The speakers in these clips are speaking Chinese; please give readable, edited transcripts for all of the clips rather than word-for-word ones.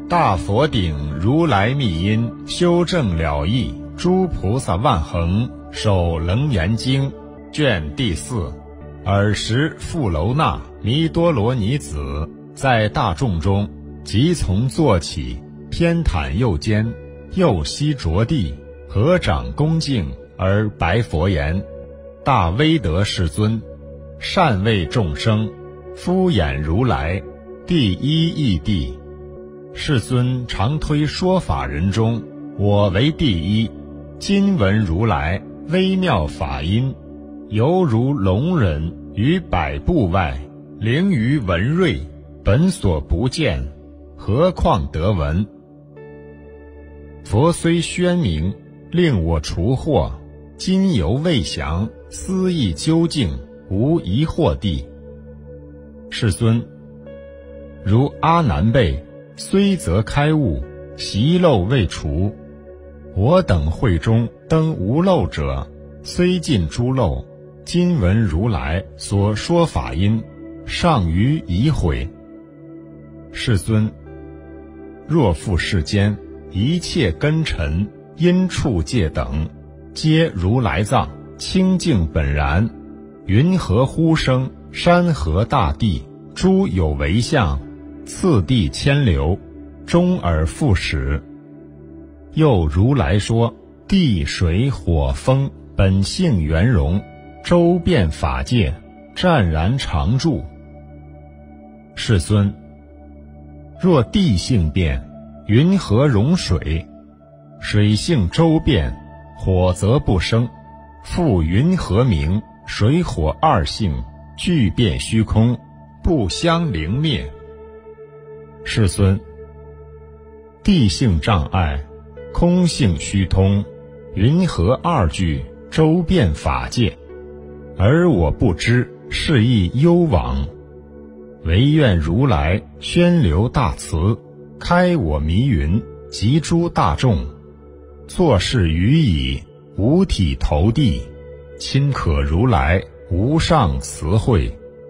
大佛顶如来密因，修正了义，诸菩萨万恒，守楞严经卷第4。尔时富楼那弥多罗尼子在大众中即从坐起，偏袒右肩，右膝着地，合掌恭敬而白佛言：大威德世尊，善为众生，敷衍如来，第一义谛。世尊常推说法人中，我为第一。今闻如来微妙法音，犹如龙人于百步外，灵于文瑞，本所不见，何况得闻？佛虽宣明，令我除惑，今犹未详，思义究竟，无疑惑地。世尊，如阿难辈，虽则开悟，习漏未除。我等会中登无漏者，虽尽诸漏，今闻如来所说法音，尚余疑悔。世尊，若复世间一切根尘、因处界等，皆如来藏，清净本然，云何呼声？山河大地，诸有为相，次第千流，终而复始。又如来说，地水火风本性圆融，周遍法界，湛然常住。世尊，若地性变，云何容水？水性周遍，火则不生，复云何名？水火二性俱变虚空，不相灵灭。世尊，地性障碍，空性虚通，云何二句周遍法界？而我不知，是亦幽往。唯愿如来宣流大慈，开我迷云，集诸大众，作是语已，五体投地，亲可如来无上慈惠。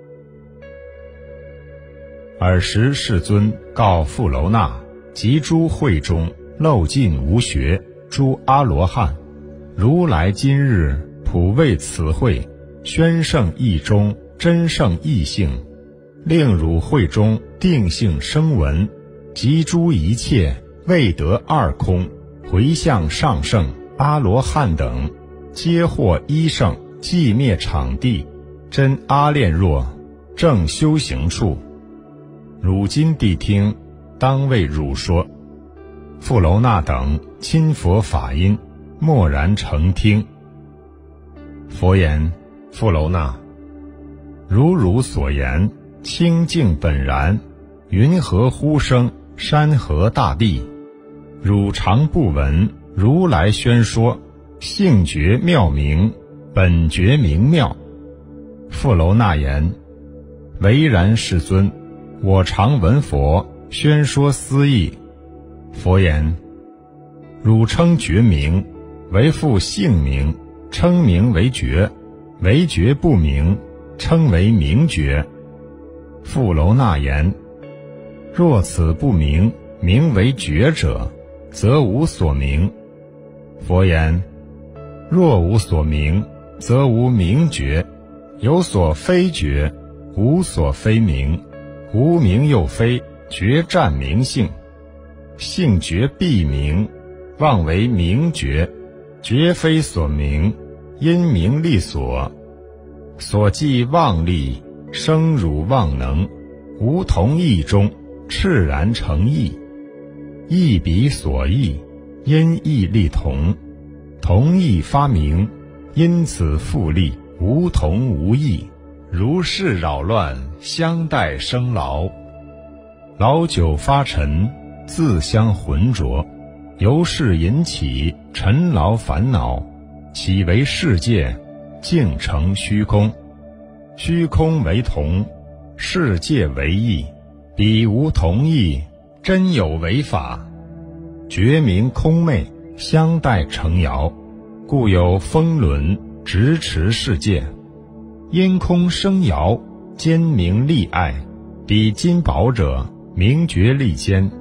尔时世尊告富楼那及诸会中漏尽无学诸阿罗汉，如来今日普为此会，宣圣义中真圣义性，令汝会中定性声闻，及诸一切未得二空，回向上圣阿罗汉等，皆获一圣寂灭场地，真阿炼若正修行处。汝今谛听，当为汝说。富楼那等亲佛法音，默然承听。佛言：富楼那，如汝所言，清净本然，云何呼声？山河大地，汝常不闻如来宣说，性觉妙明，本觉明妙。富楼那言：唯然世尊，我常闻佛宣说思义。佛言：汝称觉明，为复性明，称明为觉，为觉不明，称为明觉。富楼那言：若此不明，名为觉者，则无所明。佛言：若无所明，则无明觉，有所非觉，无所非明，无明又非觉占明性，性觉必明，妄为明觉，觉非所明，因明力所，所即妄力，生汝妄能，无同义中，赤然成义，义彼所义，因义力同，同义发明，因此复利，无同无异，如是扰乱，相待生劳，老久发沉，自相浑浊，由是引起尘劳烦恼，岂为世界，竟成虚空。虚空为同，世界为异，彼无同异，真有为法，觉明空昧，相待成摇，故有风轮执持世界。因空生摇，坚明利爱，彼金宝者明觉利坚，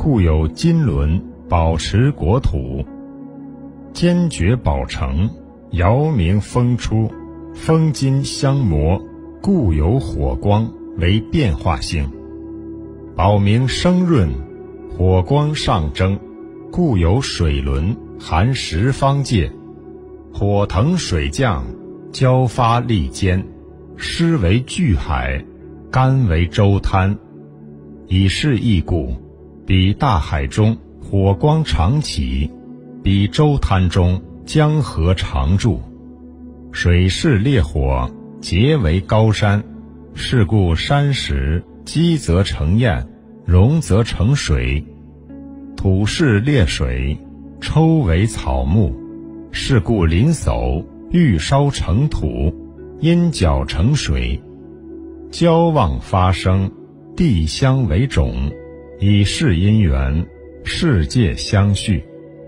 故有金轮保持国土。坚决保成，遥明风出，风金相磨，故有火光为变化性。保明生润，火光上蒸，故有水轮含十方界。火腾水降，交发力坚，湿为巨海，干为周滩。以是异故，彼大海中火光常起，彼周滩中江河常筑。水势烈火，结为高山。是故山石积则成堰，溶则成水。土势烈水，抽为草木。是故林叟欲烧成土，因角成水。交旺发生，地相为种，以是因缘，世界相续。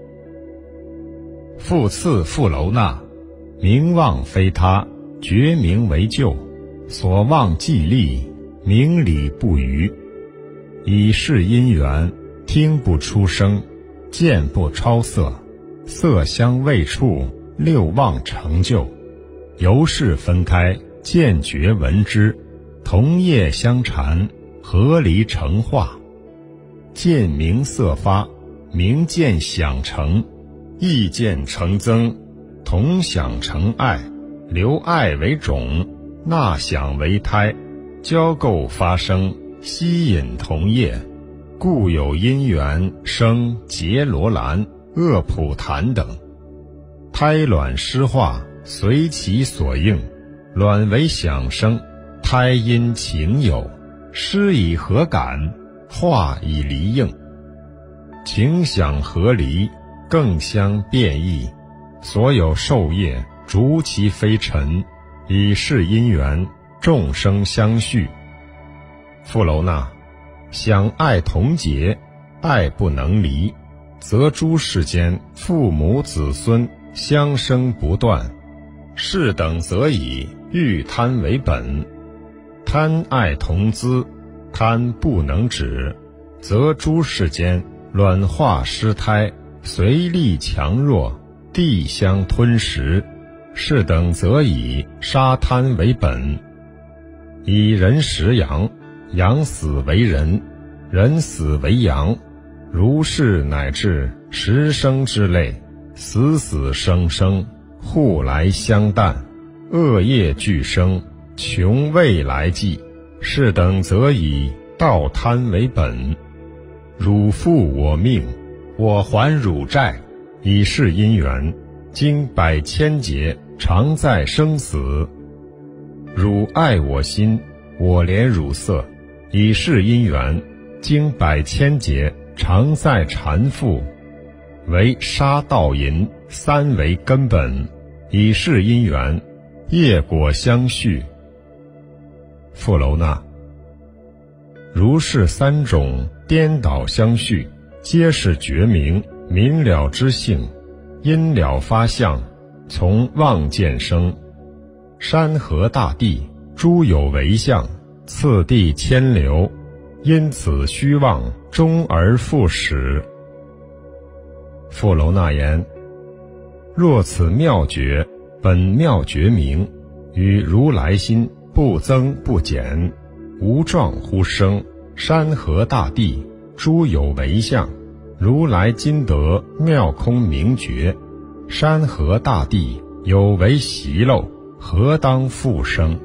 复次富楼那，名望非他，觉名为咎，所望既立，明理不渝。以是因缘，听不出声，见不超色，色香味触，六望成就。由是分开，见觉闻知，同业相缠，合离成化。见名色发，名见想成，意见成增，同想成爱，留爱为种，纳想为胎，交构发生，吸引同业。故有因缘生结罗兰、恶普檀等。胎卵湿化，随其所应，卵为想生，胎因情有，湿以合感，化以离应。情想合离，更相变异。所有受业，逐其非尘，以是因缘，众生相续。富楼那，想爱同结，爱不能离，则诸世间父母子孙相生不断。是等则以欲贪为本，贪爱同资，贪不能止，则诸世间卵化失胎，随力强弱，地相吞食。是等则以杀贪为本，以人食阳，阳死为人，人死为阳。如是乃至十生之类，死死生生，互来相啖，恶业俱生，穷未来际。是等则以道贪为本，汝负我命，我还汝债。以是因缘，经百千劫，常在生死。汝爱我心，我怜汝色。以是因缘，经百千劫，常在缠缚。为杀盗淫三为根本。以是因缘，业果相续。富楼那，如是三种颠倒相续，皆是觉明明了之性，因了发相，从望见生。山河大地，诸有为相，次第牵流，因此虚妄，终而复始。富楼那言：若此妙觉，本妙觉明，与如来心不增不减，无状乎生。山河大地，诸有为相，如来今得妙空明觉。山河大地有为习漏，何当复生？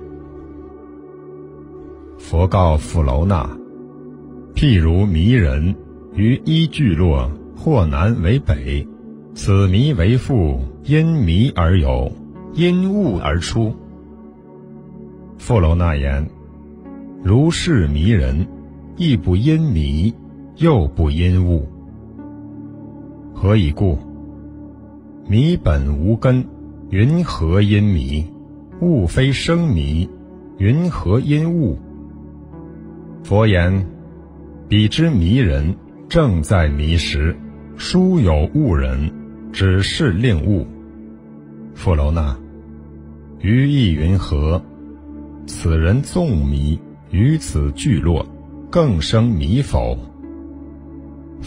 佛告富楼那：譬如迷人，于一聚落，或南为北，此迷为复，因迷而有，因物而出。富楼那言：如是迷人，亦不因迷，又不因物。何以故？迷本无根，云何因迷？物非生迷，云何因物？佛言：彼之迷人，正在迷时，殊有误人，只是令物。富楼那，于意云何？此人纵迷，于此聚落，更生迷否？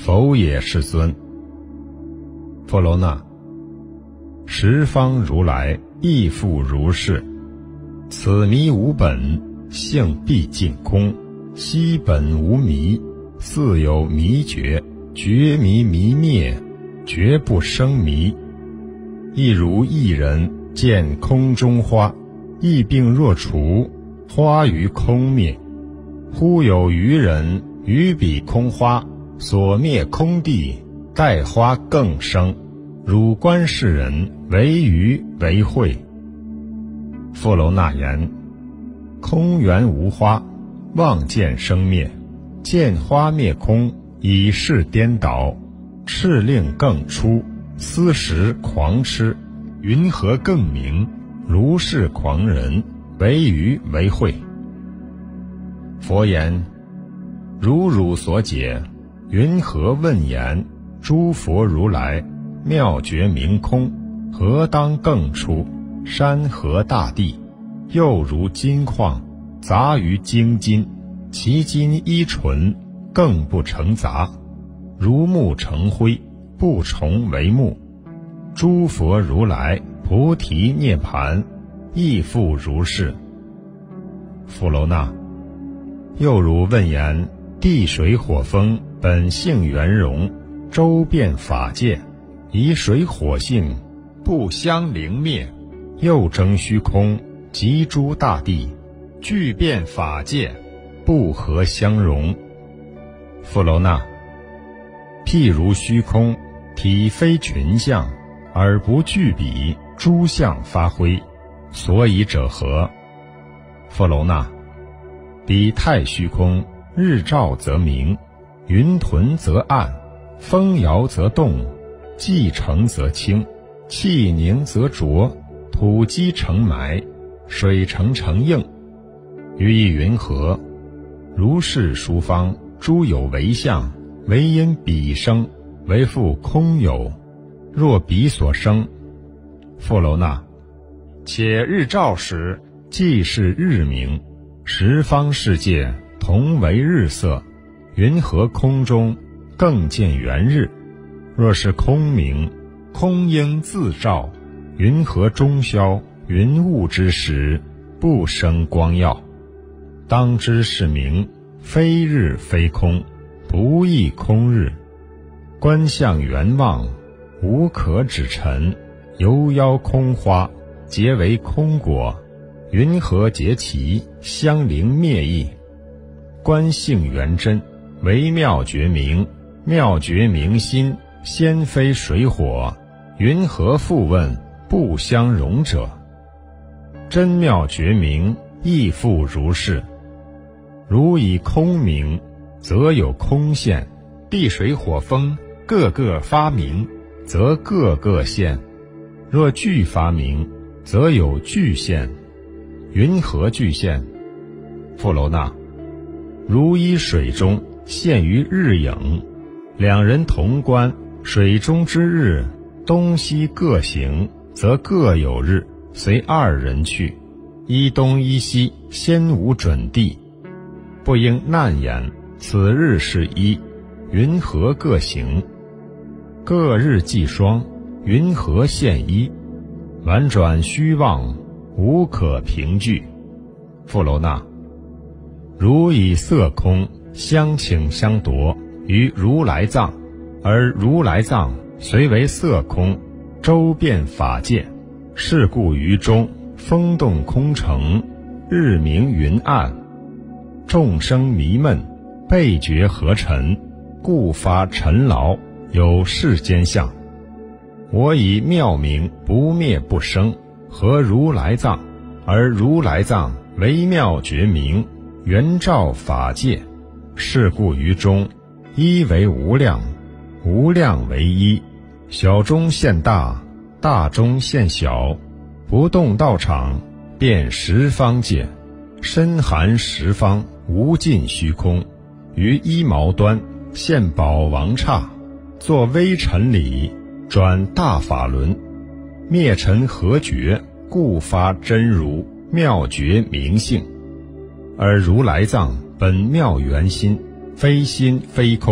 否也，世尊。佛罗那，十方如来亦复如是。此迷无本，性毕竟空。悉本无迷，似有迷觉。觉迷迷灭，绝不生迷。亦如一人见空中花，疫病若除，花于空灭。忽有余人于彼空花，所灭空地，待花更生。汝观世人为愚为慧。富楼那言：空缘无花，望见生灭，见花灭空，以是颠倒。敕令更出，斯时狂痴。云何更明？如是狂人，为愚为慧。佛言：如汝所解，云何问言？诸佛如来妙觉明空，何当更出？山河大地，又如金矿，杂于精金。其金依纯，更不成杂。如木成灰，不重为木。诸佛如来菩提涅盘，亦复如是。富楼那，又如问言：地水火风本性圆融，周遍法界，以水火性不相凌灭，又争虚空及诸大地，具遍法界，不合相容。富楼那，譬如虚空，体非群相，而不具彼诸相发挥，所以者何？富楼那，彼太虚空，日照则明，云屯则暗，风摇则动，气成则清，气凝则浊，土积成埋，水成硬。于意云何？如是殊方，诸有为相，唯因彼生，为复空有。若彼所生，富楼那，且日照时，即是日明，十方世界同为日色，云何空中更见圆日？若是空明，空应自照，云何中宵云雾之时，不生光耀？当知是明，非日非空，不异空日。观相圆望，无可指陈。犹邀空花，结为空果，云何结其相灵灭异？观性圆真，为妙觉明，妙觉明心，先非水火，云何复问不相容者？真妙觉明，亦复如是。如以空明，则有空现，地水火风各个发明，则各个现。若俱发明，则有俱现。云何俱现？富楼那，如依水中现于日影，两人同观，水中之日东西各行，则各有日，随二人去。依东依西，先无准地，不应难言，此日是一，云何各行？各日既双，云何现一？婉转虚妄，无可凭据。富楼那，如以色空相请相夺于如来藏，而如来藏虽为色空，周遍法界。是故于中风动空成，日明云暗，众生迷闷，倍觉合尘，故发尘劳，有世间相。我以妙明不灭不生，合如来藏，而如来藏为妙觉明，圆照法界。是故于中，一为无量，无量为一，小中现大，大中现小，不动道场，遍十方界，深含十方无尽虚空。于一毛端现宝王刹，作微尘理，转大法轮，灭尘合觉，故发真如妙觉明性。而如来藏本妙圆心，非心非空，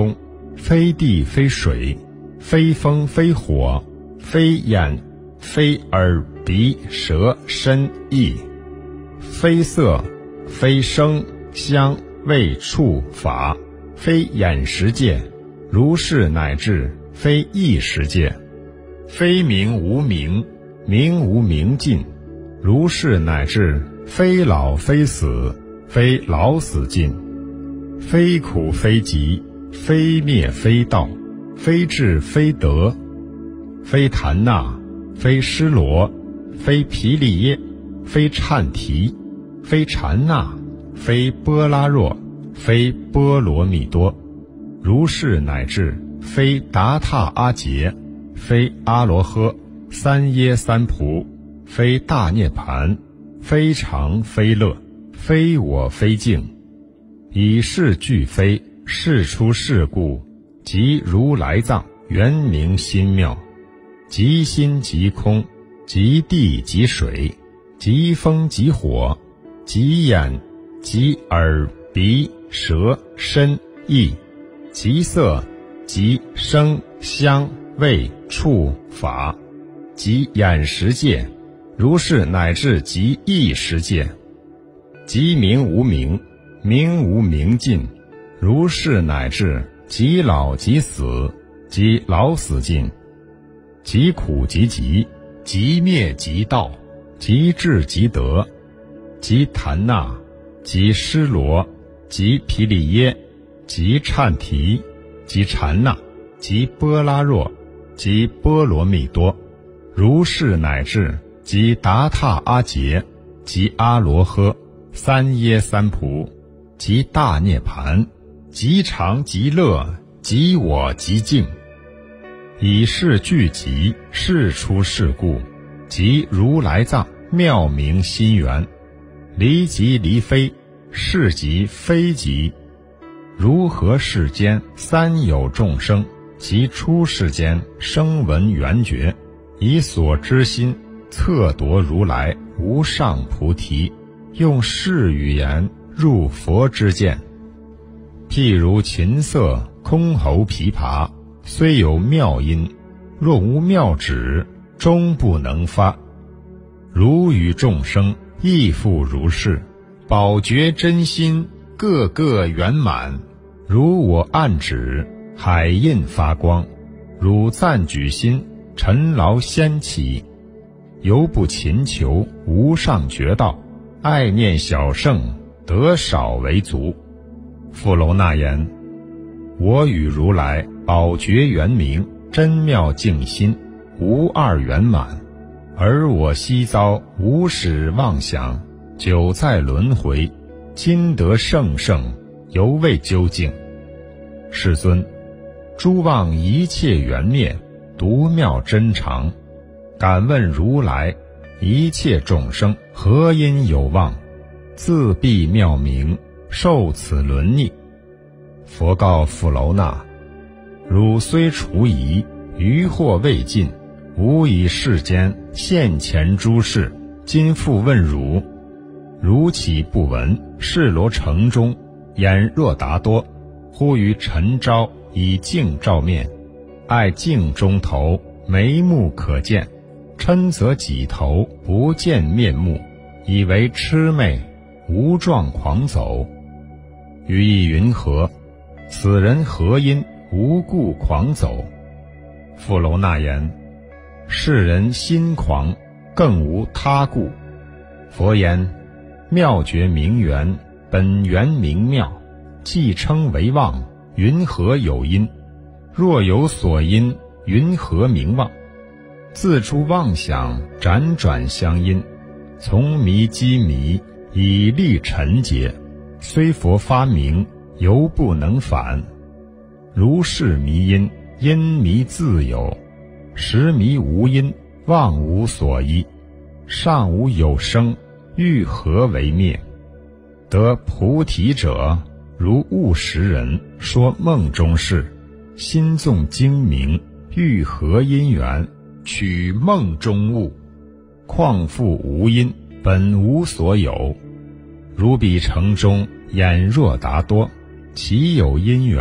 非地非水，非风非火，非眼，非耳鼻舌身意，非色，非声香味触法，非眼识界，如是乃至非意识界，非名无名，名无名尽，如是乃至非老非死，非老死尽，非苦非集，非灭非道，非智非得，非檀那，非尸罗，非毗利耶，非忏提，非禅那，非波拉若，非波罗蜜多，如是乃至非达他阿劫，非阿罗诃，三耶三菩，非大涅盘，非常非乐，非我非净，以是俱非，是出是故，即如来藏，圆明心妙，即心即空，即地即水，即风即火，即眼，即耳鼻舌身意，即色，即声香味触法，即眼识界，如是乃至即意识界，即名无名，名无名尽，如是乃至即老即死，即老死尽，即苦即集，即灭即道，即智即得，即檀那，即尸罗，即毗利耶，即忏提，即禅那，即波拉若，即波罗蜜多，如是乃至即达他阿劫，即阿罗诃，三耶三菩，即大涅盘，即常即乐，即我即净，以是俱集，是出是故，即如来藏，妙明心圆，离即离非，是即非即，如何世间三有众生，即出世间声闻缘觉，以所知心测夺如来无上菩提，用是语言入佛之见。譬如琴瑟箜篌琵琶，虽有妙音，若无妙旨，终不能发。如与众生亦复如是，宝觉真心，个个圆满。如我暗指，海印发光；汝赞举心，尘劳掀起。犹不勤求无上觉道，爱念小圣，得少为足。富楼那言：我与如来宝觉圆明，真妙净心，无二圆满。而我昔遭无始妄想，久在轮回，今得圣圣，犹未究竟。世尊，诸妄一切缘灭，独妙真常。敢问如来，一切众生何因有妄？自闭妙明，受此轮逆。佛告富楼那：汝虽除疑，余惑未尽，吾以世间现前诸事，今复问汝：汝岂不闻世罗城中，眼若达多，忽于晨朝以镜照面，爱镜中头，眉目可见，嗔则己头不见面目，以为魑魅，无状狂走。于意云何？此人何因无故狂走？富楼那言：世人心狂，更无他故。佛言：妙觉明圆，本源明妙，既称为妄，云何有因？若有所因，云何名妄？自诸妄想辗转相因，从迷积迷，以利尘劫。虽佛发明，犹不能返。如是迷因，因迷自有；实迷无因，妄无所依。尚无有生，欲何为灭？得菩提者，如悟识人说梦中事，心纵精明，欲何因缘？取梦中物，况复无因，本无所有。如彼城中眼若达多，其有因缘？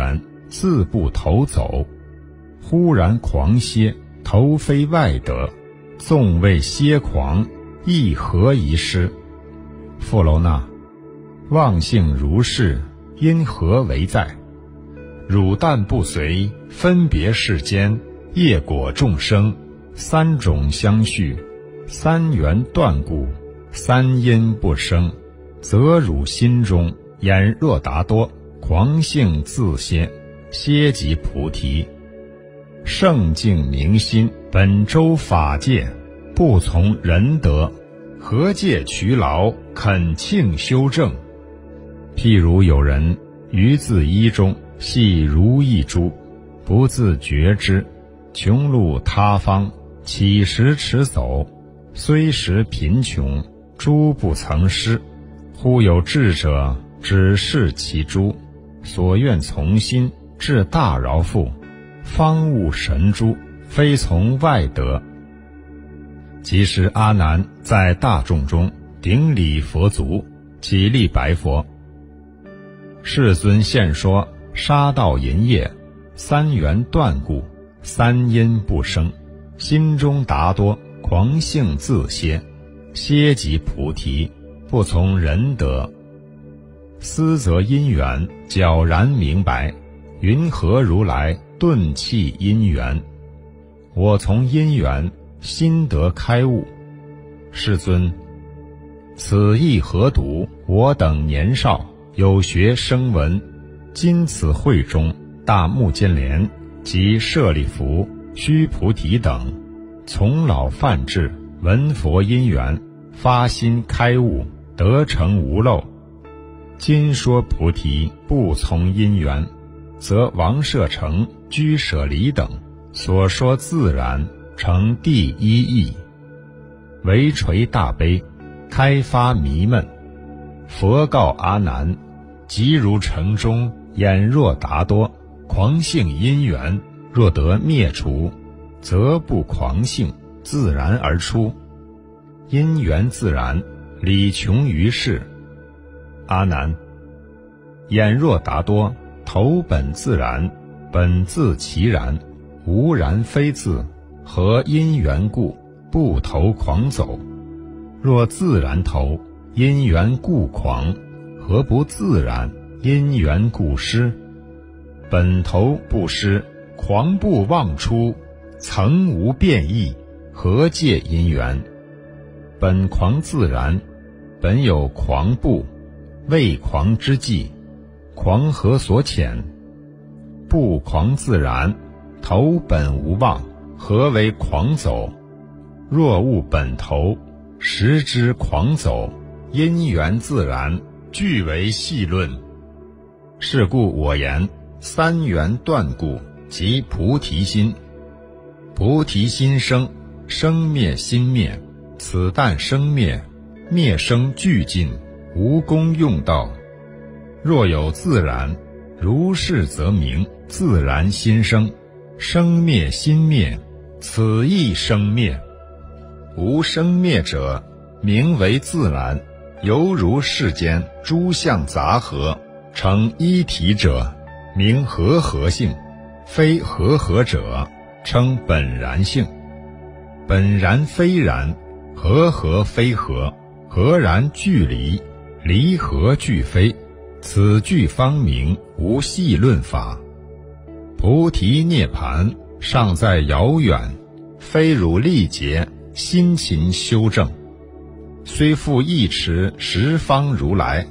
自步头走，忽然狂歇，头非外得，纵谓歇狂，亦何遗失？富楼那，忘性如是，因何为在？汝但不随，分别世间，业果众生，三种相续，三缘断故，三因不生，则汝心中眼若达多，狂性自歇，歇即菩提。圣境明心，本周法界，不从仁德，何借劬劳，恳庆修正？譬如有人于自衣中系如意珠，不自觉之，穷路他方，乞食迟走，虽时贫穷，珠不曾失。忽有智者指示其珠，所愿从心，至大饶富，方悟神珠，非从外得。即时阿难在大众中顶礼佛足，起立白佛：世尊现说杀盗淫业，三缘断故，三因不生，心中达多，狂性自歇，歇即菩提，不从仁德。思则因缘皎然明白，云何如来顿弃因缘？我从因缘心得开悟。世尊，此意何独？我等年少，有学声闻，今此会中，大目犍连及舍利弗、须菩提等，从老犯智，闻佛因缘，发心开悟，得成无漏。今说菩提不从因缘，则王舍城、居舍离等所说自然，成第一义。唯垂大悲，开发迷闷。佛告阿难：即如城中眼若达多，狂性因缘若得灭除，则不狂性，自然而出。因缘自然，理穷于世。阿难，眼若达多，头本自然，本自其然，无然非自，何因缘故，不投狂走？若自然投，因缘故狂，何不自然，因缘故失？本投不失，狂不妄出，曾无变异，何借因缘？本狂自然，本有狂不，未狂之际，狂何所遣？不狂自然，头本无妄，何为狂走？若悟本头，实知狂走，因缘自然，俱为细论。是故我言，三缘断故，即菩提心。菩提心生，生灭心灭，此但生灭，灭生俱尽，无功用道。若有自然，如是则名自然心生，生灭心灭，此亦生灭。无生灭者，名为自然，犹如世间诸相杂合，成一体者，名和合性；非和合者，称本然性。本然非然，和合非合，合然俱离，离合俱非，此俱方明，无细论法。菩提涅盘尚在遥远，非汝力竭，辛勤修正。虽复一持十方如来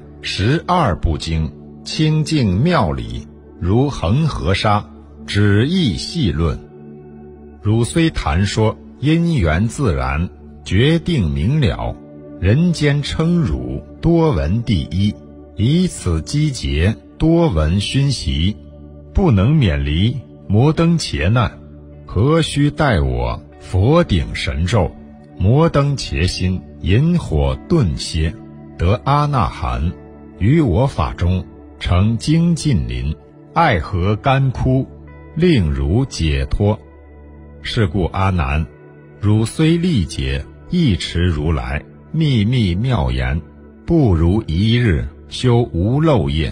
12部经，清净妙理，如恒河沙，只意细论。汝虽谈说因缘自然，决定明了，人间称汝多闻第一，以此积劫，多闻熏习，不能免离摩登伽难，何须待我佛顶神咒，摩登伽心，引火顿歇，得阿那含，于我法中成精进林，爱河干枯，令汝解脱。是故阿难，汝虽历劫，一持如来秘密妙言，不如一日修无漏业，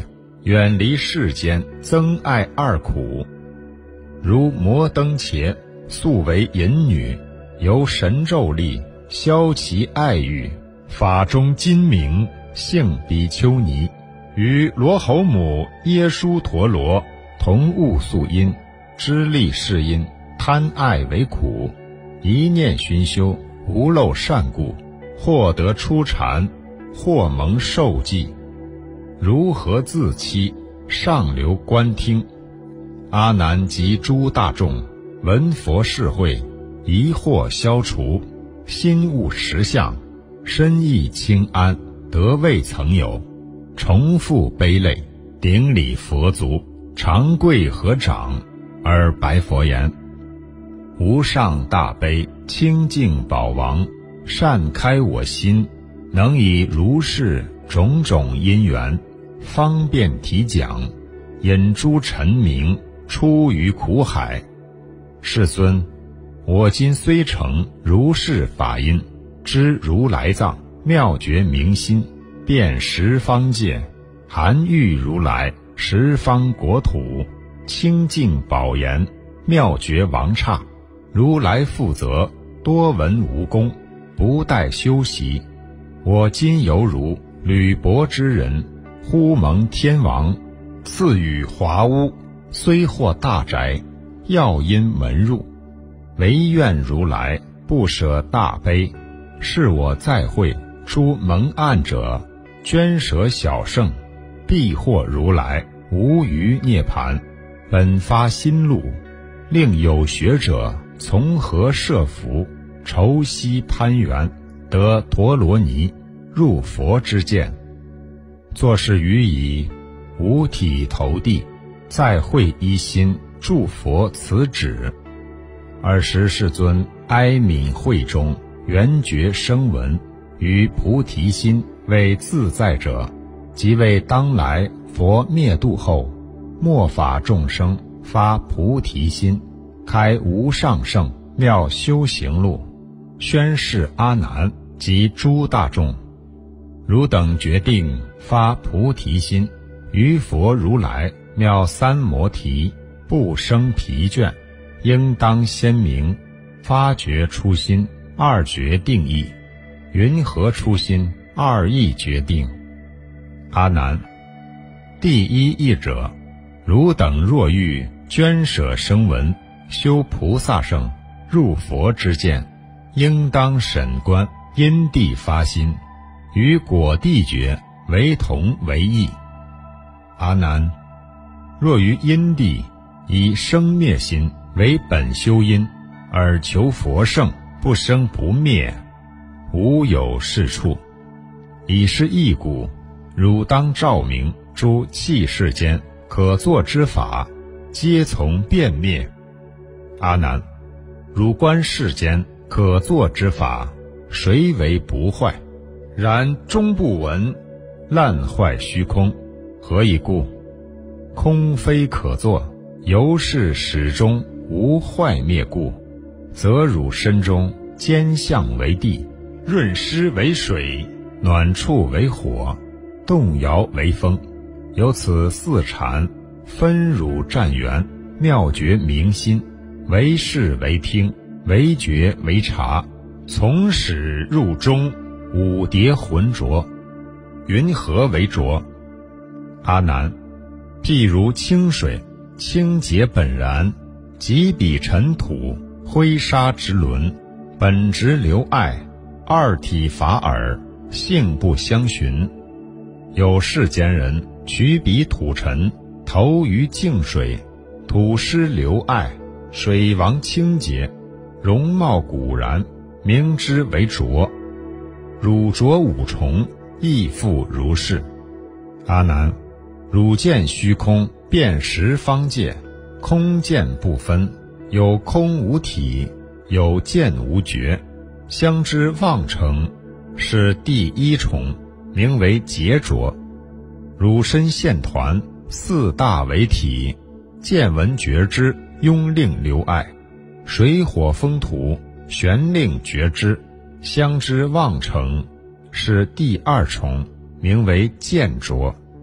远离世间，增爱二苦。如摩登伽，素为淫女，由神咒力消其爱欲，法中金明，性比丘尼，与罗侯母耶输陀罗同悟宿因，知利是因，贪爱为苦，一念熏修，无漏善故，或得出禅，或蒙受记。如何自欺？上流观听。阿难及诸大众闻佛事会，疑惑消除，心悟实相，身意清安，得未曾有。重复悲泪，顶礼佛足，长跪合掌，而白佛言：无上大悲，清净宝王，善开我心，能以如是种种因缘，方便体讲，引诸尘明，出于苦海。世尊，我今虽成如是法音，知如来藏，妙觉明心，遍十方界，含喻如来十方国土，清净宝严，妙觉王刹。如来负责，多闻无功，不待修习。我今犹如履薄之人，忽蒙天王赐予华屋，虽获大宅，要因门入，唯愿如来不舍大悲，是我再会诸蒙岸者，捐舍小圣，必获如来无余涅盘。本发心路，令有学者从何设伏，愁悉攀缘，得陀罗尼，入佛之见。作是语已，五体投地，再会一心，祝佛此旨。尔时世尊哀悯会中，圆觉声闻，于菩提心为自在者，即为当来佛灭度后，末法众生发菩提心，开无上圣妙修行路，宣示阿难及诸大众：汝等决定发菩提心，于佛如来妙三摩提，不生疲倦，应当鲜明，发觉初心，二决定义。云何初心，二义决定？阿难，第一义者，汝等若欲捐舍声闻，修菩萨圣，入佛之见，应当审观因地发心，与果地觉为同为异。阿难，若于因地以生灭心为本修因，而求佛圣不生不灭，无有是处。以是义故，汝当照明诸器世间可作之法，皆从变灭。阿难，汝观世间可作之法，谁为不坏？然终不闻，烂坏虚空。何以故？空非可作，由是始终无坏灭故，则汝身中坚相为地，润湿为水，暖处为火，动摇为风。由此四禅，分汝占缘，妙觉明心，为视为听，为觉为察，从始入终，五叠浑浊。云何为浊？阿难，譬如清水，清洁本然，即彼尘土，灰沙之轮，本质留爱，二体法耳，性不相寻。有世间人取彼土尘，投于净水，土湿留爱，水王清洁，容貌古然，名之为浊。汝浊五重，亦复如是。阿难，汝见虚空，遍十方界，空见不分，有空无体，有见无觉，相知妄成，是第一重，名为劫浊。汝身现团，四大为体，见闻觉知，拥令留爱，水火风土，旋令觉知，相知妄成，是第二重，名为见浊。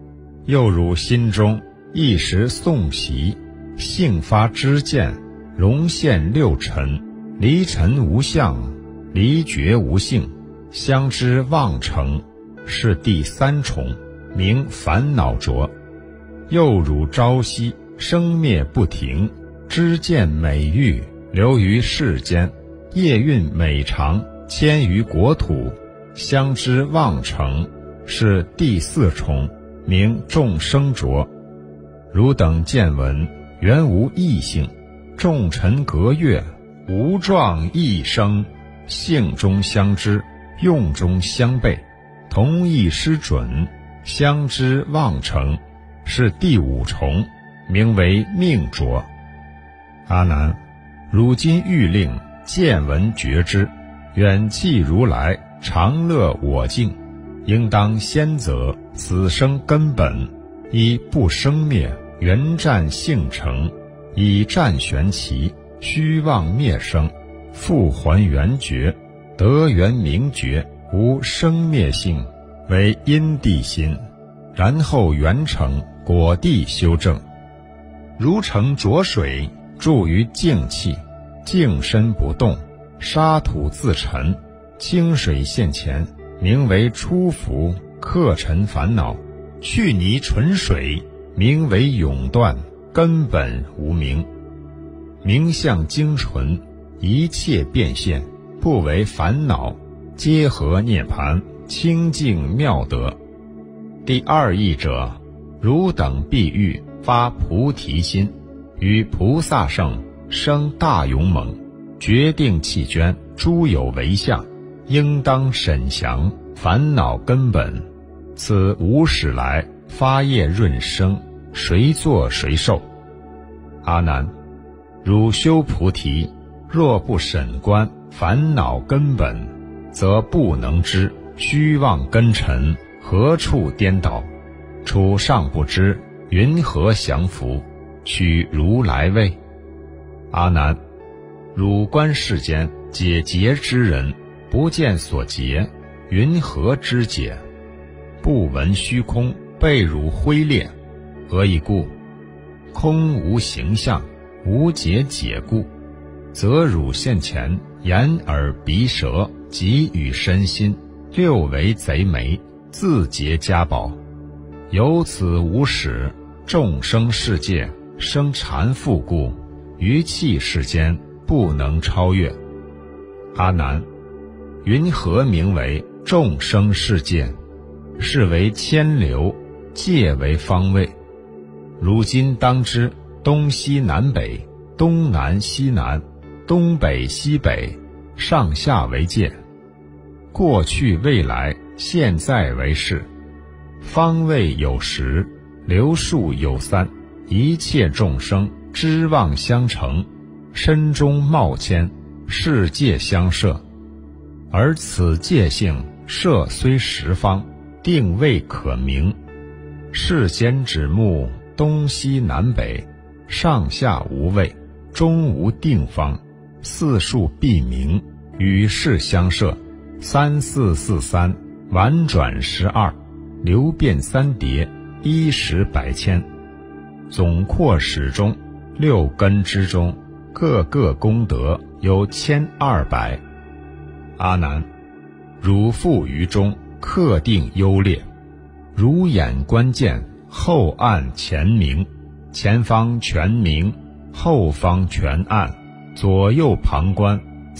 又如心中一时诵习，性发知见，容现六尘，离尘无相，离觉无性，相知妄成，是第三重，名烦恼浊。又如朝夕生灭不停，知见美玉流于世间，业运美长，迁于国土，相知妄成，是第四重，名众生浊。汝等见闻，原无异性，众尘隔越，无状异生，性中相知，用中相悖，同意失准，相知妄成，是第五重，名为命浊。阿难，汝今欲令见闻觉知，远弃如来，常乐我净，应当先择此生根本，以不生灭原占性成，以战玄奇，虚妄灭生，复还原觉，得圆明觉，无生灭性，为因地心，然后圆成果地修正。如成浊水，注于静气，静身不动，沙土自沉，清水现前，名为出伏，克尘烦恼，去泥纯水，名为永断，根本无名。名相精纯，一切变现，不为烦恼，皆合涅盘，清净妙德。第二义者，汝等必欲发菩提心，于菩萨圣生大勇猛，决定弃捐诸有为相，应当审详烦恼根本。此无始来发业润生，谁作谁受？阿难，汝修菩提，若不审观烦恼根本，则不能知虚妄根尘何处颠倒，处尚不知，云何降伏？取如来位？阿难，汝观世间解结之人，不见所结，云何知解？不闻虚空被汝挥裂，何以故？空无形象，无解解故，则汝现前眼耳鼻舌及与身心，六为贼媒，自结家宝。由此无始，众生世界生缠缚故，于气世间不能超越。阿难，云何名为众生世界？是为千流，界为方位。如今当知东西南北，东南西南，东北西北，上下为界，过去未来现在为是，方位有10，流数有3，一切众生知妄相成，身中冒迁，世界相摄。而此界性摄虽十方，定位可名。世间指目东西南北，上下无位，中无定方，四数必明，与世相摄，3443，婉转12，流变3叠，一时百千。总括始终，六根之中，各个功德有1200。阿难，汝复于中，克定优劣，如眼观见，后暗前明，前方全明，后方全暗，左右旁观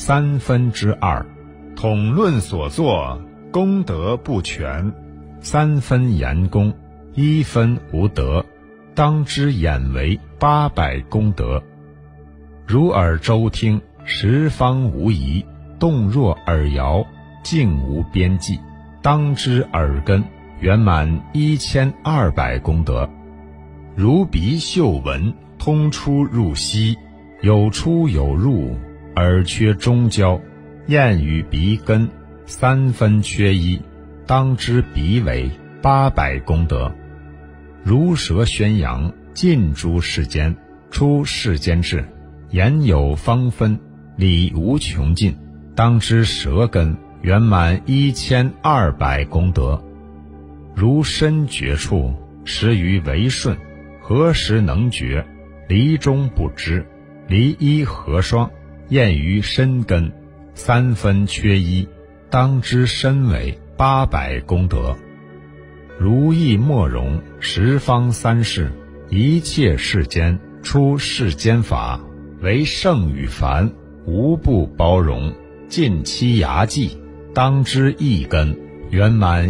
2/3，统论所作，功德不全，3分言功，1分无德，当知眼为800功德。如耳周听，十方无疑，动若耳摇，静无边际，当知耳根圆满1200功德。如鼻嗅闻，通出入息，有出有入，耳缺中焦，咽与鼻根3分缺1，当知鼻为800功德。如舌宣扬，尽诸世间，出世间智，言有方分，理无穷尽，当知舌根圆满1200功德。如身觉处， 时于为顺，何时能决？离中不知，离一合双，验于身根，三分缺一，当知身为800功德。如意莫容，十方三世，一切世间出世间法，唯圣与凡无不包容，尽其牙迹，当知一根，圆满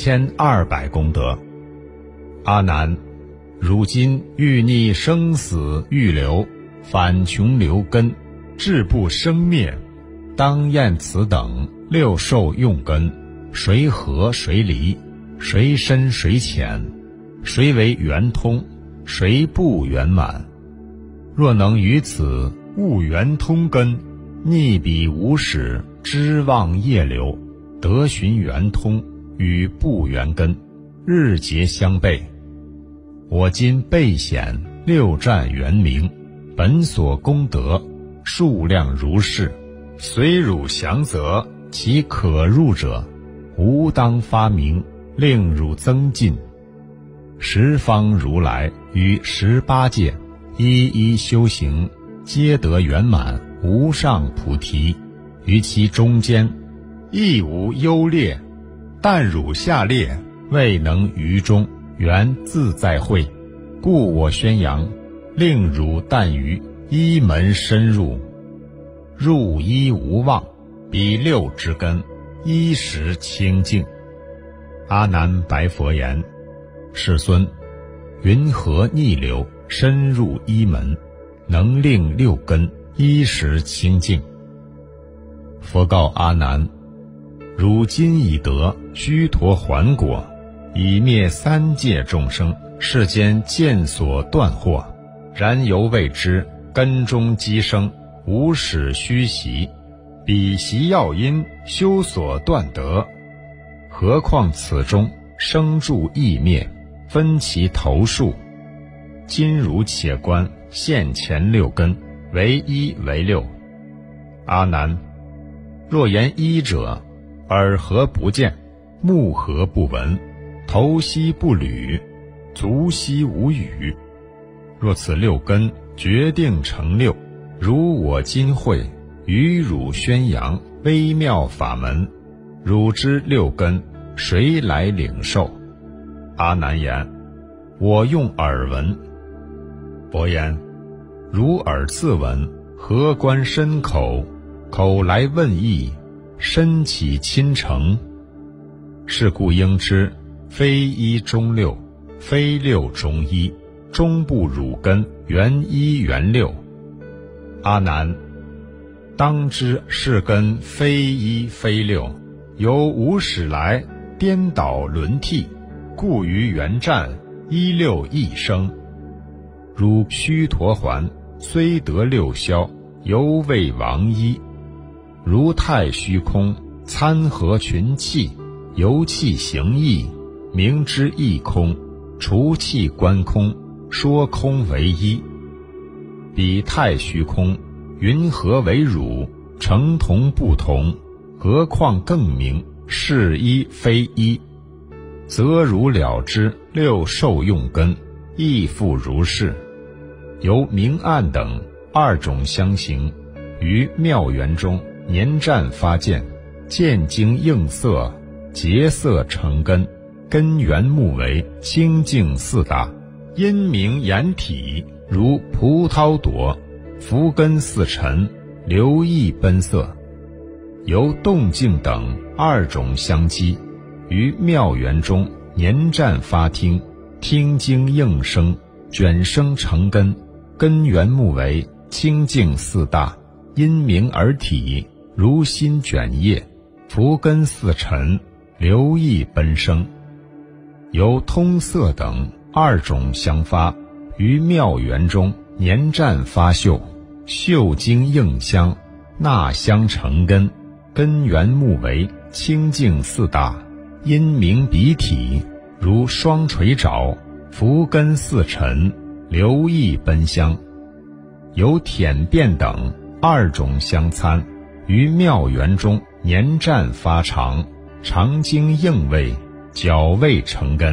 1200功德。阿难，如今欲逆生死欲流，反穷流根，志不生灭，当验此等6受用根，谁合谁离，谁深谁浅，谁为圆通，谁不圆满。若能于此悟圆通根，逆彼无始知妄业流，得寻圆通与不圆根，日结相悖。我今备显6战圆明，本所功德数量如是，随汝详择，其可入者，吾当发明，令汝增进。十方如来于18界一一修行，皆得圆满无上菩提，于其中间亦无优劣，但汝下列未能于中圆自在会，故我宣扬，令汝但于一门深入，入一无妄，彼6之根，衣食清净。阿难白佛言：世尊，云何逆流深入一门，能令6根衣食清净？佛告阿难：汝今已得须陀洹果，以灭3界众生世间见所断惑，然犹未知根中积生，无始虚习，彼习要因修所断得。何况此中生住异灭，分其头数。今汝且观现前6根，为1为6。阿难，若言1者，耳何不见，目何不闻，头悉不履，足悉无语。若此6根决定成6，如我今会与汝宣扬微妙法门，汝知6根谁来领受？阿难言：我用耳闻。佛言：如耳自闻，何观身口？口来问意，身起亲诚。是故应知，非1中6，非6中1，终不汝根，圆1圆6。阿难，当知是根非1非6，由无始来颠倒轮替，故于圆战1 6一生。如须陀洹虽得6消，犹未亡一。如太虚空参合群气，由气行义，明知一空，除气观空，说空为一。彼太虚空云何为汝？成同不同，何况更明是1非1？则汝了知6受用根，亦复如是。由明暗等2种相形，于妙缘中年战发见，见经应色，结色成根，根缘目为清净4大，因明眼体，如葡萄朵，福根4尘，流溢奔色。由动静等2种相激，于妙缘中年战发听，听经应声，卷生成根，根缘目为清净4大，因明而体，如心卷叶，福根4尘，流溢奔生。由通色等2种相发，于妙缘中年战发嗅，嗅经应香，纳香成根，根缘目为清净4大，因明彼体，如双垂爪，福根4尘，流溢奔香。由舔辨等2种相参，于妙缘中年战发长，长经应味，角味成根，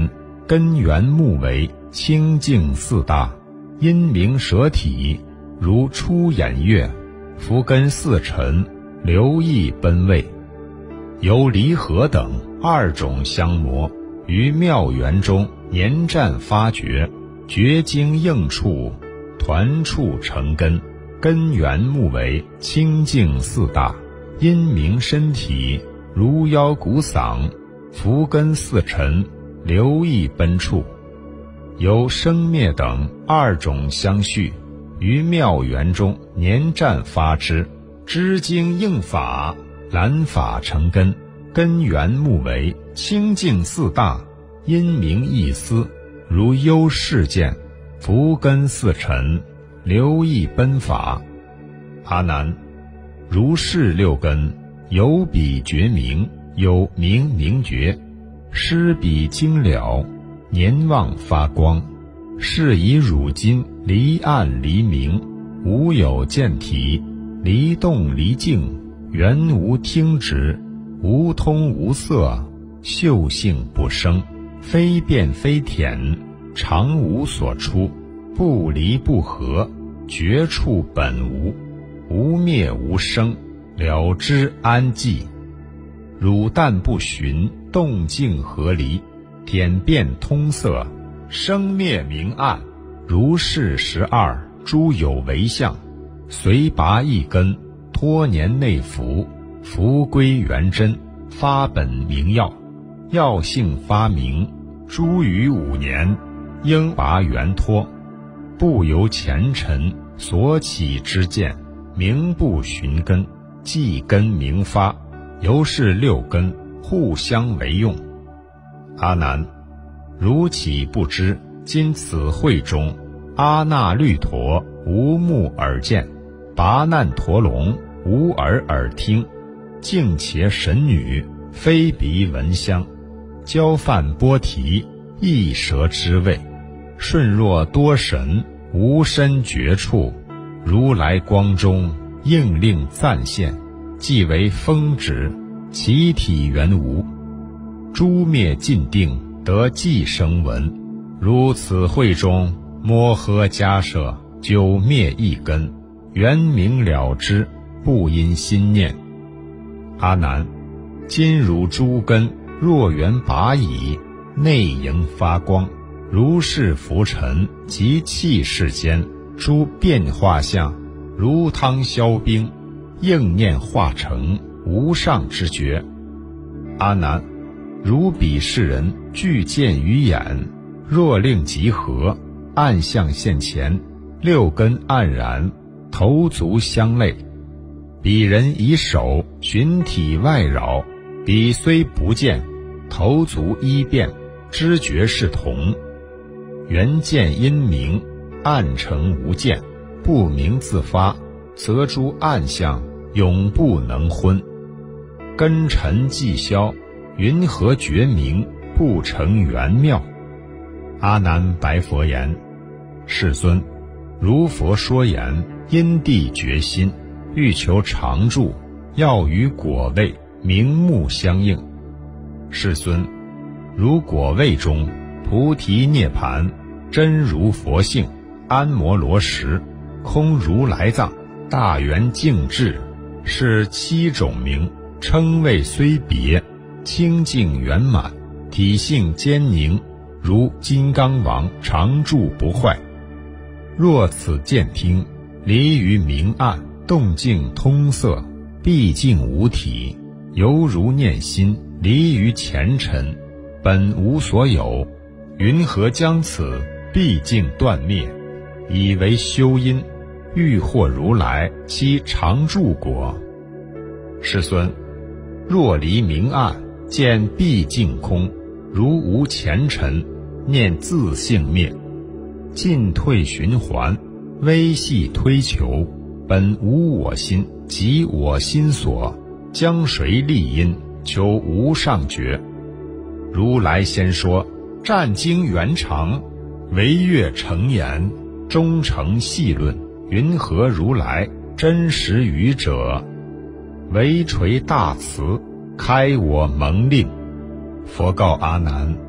根源木为清净四大，因明舍体，如出眼月，伏根四尘，流溢奔位。由离合等2种相磨，于妙缘中粘战发掘，绝经应处，团处成根。根源木为清净四大，因明身体，如腰骨嗓，伏根四尘，流溢奔处。由生灭等2种相续，于妙缘中粘战发之，知经应法，览法成根。根源木为清净四大，因明一思，如幽世见，伏根四尘，流溢奔法。阿难，如是6根，有比觉明，有明明觉，施比精了，年望发光，是以汝今离暗离明，无有见体，离动离静，原无听执，无通无色，嗅性不生，非变非舔，常无所出，不离不合，绝处本无，无灭无生，了知安寂。汝但不寻，动静合离，点变通色，生灭明暗，如是12诸有为相，随拔一根，托年内服，伏归元真，发本明药，药性发明，诸于5年，应拔元托，不由前尘所起之见，名不寻根，即根明发，由是6根互相为用。阿难，如岂不知今此会中，阿那律陀无目耳见，拔难陀龙无耳耳听，净伽神女非鼻闻香，交饭波提一舌之味，顺若多神无身觉处，如来光中应令暂现，即为风止，其体原无。诸灭尽定得即生闻，如此会中摩诃迦舍久灭一根，原明了之，不因心念。阿难，今汝诸根若缘拔矣，内盈发光，如是浮尘及气世间诸变化相，如汤消冰，应念化成无上之觉。阿难，如彼世人具见于眼，若令集合，暗相现前，6根黯然，头足相类。彼人以手寻体外扰，彼虽不见，头足一变，知觉是同。缘见因明，暗成无见，不明自发，则诸暗相永不能昏。根尘既消，云何觉明，不成圆妙？阿难白佛言：世尊，如佛说言，因地觉心，欲求常住，要与果位名目相应。世尊，如果位中菩提涅盘，真如佛性，安摩罗什，空如来藏，大圆净智，是7种名，称谓虽别，清净圆满，体性坚宁，如金刚王常住不坏。若此见听，离于明暗，动静通色，毕竟无体，犹如念心，离于前尘，本无所有，云何将此毕竟断灭，以为修因，欲获如来其常住果？世尊，若离明暗，见毕竟空，如无前尘，念自性灭，进退循环，微细推求，本无我心，即我心所，将谁立因，求无上觉？如来先说，战经圆长，惟越成言，终成细论，云何如来真实语者？唯垂大慈，开我蒙令。佛告阿难：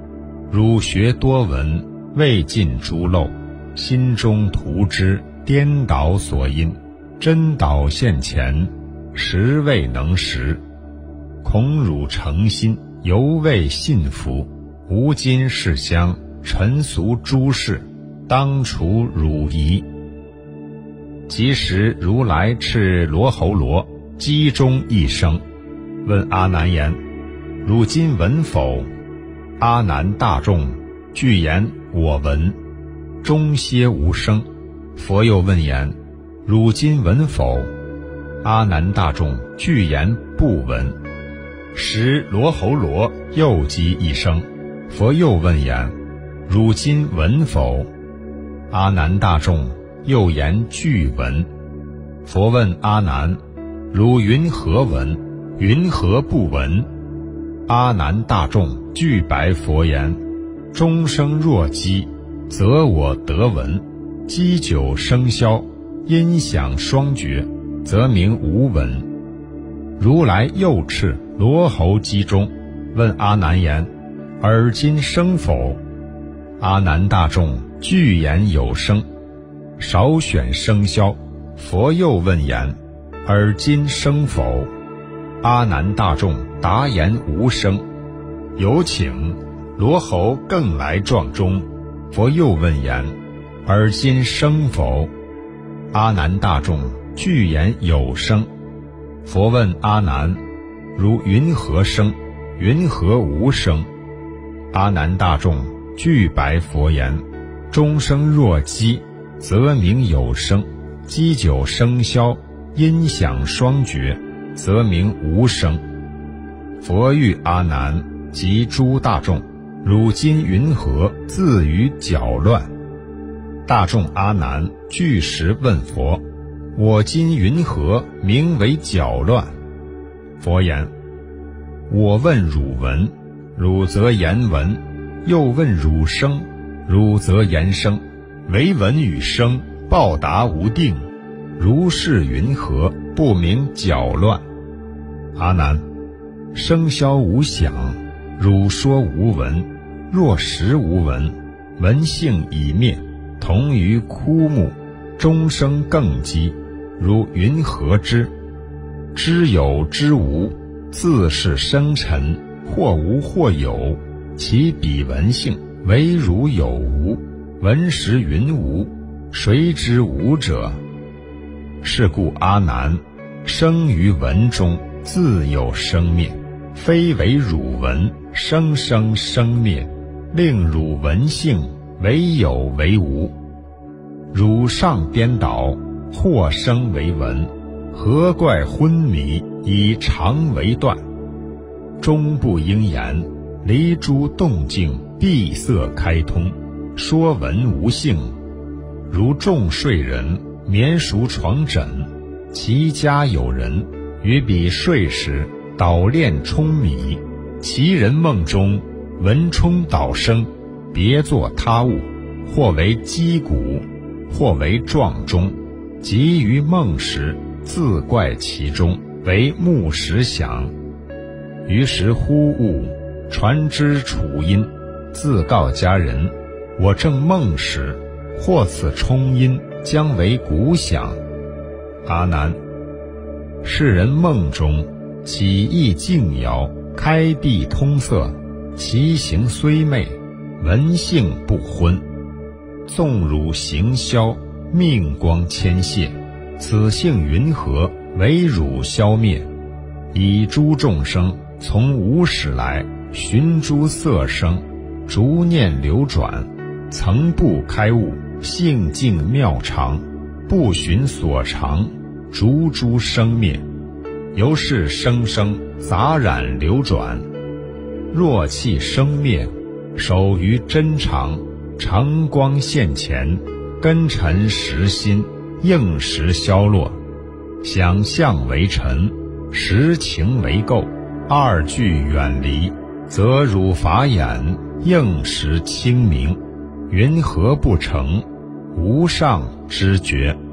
汝学多闻，未尽诸漏，心中图之，颠倒所因，真导现前，实未能识。恐汝诚心，犹未信服，吾今世相，尘俗诸事，当除汝疑。即时如来敕罗侯罗，击中一声，问阿难言：汝今闻否？阿难大众具言：我闻。终歇无声。佛又问言：汝今闻否？阿难大众具言：不闻。时罗侯罗又击一声，佛又问言：汝今闻否？阿难大众又言：具闻。佛问阿难：汝云何闻？云何不闻？阿难大众具白佛言：终生若鸡，则我得闻；鸡久生消，音响双绝，则名无闻。如来又敕罗侯击中，问阿难言：尔今生否？阿难大众具言有声。少选生消。佛又问言：尔今生否？阿难大众答言无声。有请罗侯更来撞钟。佛又问言：尔今生否？阿难大众具言有声。佛问阿难：如云何生？云何无生？阿难大众具白佛言：终生若鸡，则名有声；鸡久生消，音响双绝，则名无声。佛欲阿难及诸大众：汝今云何自于搅乱？大众阿难具时问佛：我今云何名为搅乱？佛言：我问汝闻，汝则言闻；又问汝生，汝则言生。唯闻与生，报答无定。如是云何不名搅乱？阿难，生消无想，汝说无闻。若实无闻，闻性已灭，同于枯木，终生更寂。如云何知？知有知无，自是生尘，或无或有，其彼闻性，唯汝有无。闻时云无，谁知无者？是故阿难，生于闻中，自有生灭，非为汝闻，生生生灭，令汝闻性，为有为无。汝上颠倒，或生为闻，何怪昏迷，以常为断？终不应言，离诸动静，闭塞开通，说闻无性。如众睡人，眠熟床枕，其家有人，于彼睡时，捣炼舂米，其人梦中闻冲捣声，别作他物，或为击鼓，或为撞钟，即于梦时，自怪其中，为木石响。于时忽悟，传之楚音，自告家人：我正梦时，或此冲音将为鼓响。阿难，世人梦中起意静摇，开闭通塞，其形虽昧，闻性不昏。纵汝行消，命光牵泄，此性云何为汝消灭？以诸众生从无始来，寻诸色声，逐念流转，曾不开悟，性境妙常，不寻所长，逐诸生灭，由是生生杂染流转。若气生灭，守于真常，常光现前，根尘实心，应时消落。想象为尘，实情为垢，二俱远离，则汝法眼，应时清明。云何不成？无上知觉。